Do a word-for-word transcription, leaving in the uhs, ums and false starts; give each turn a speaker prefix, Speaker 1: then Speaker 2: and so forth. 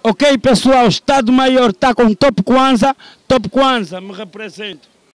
Speaker 1: Ok, pessoal, Estado Maior está com Top Kwanza. Top Kwanza, me represento.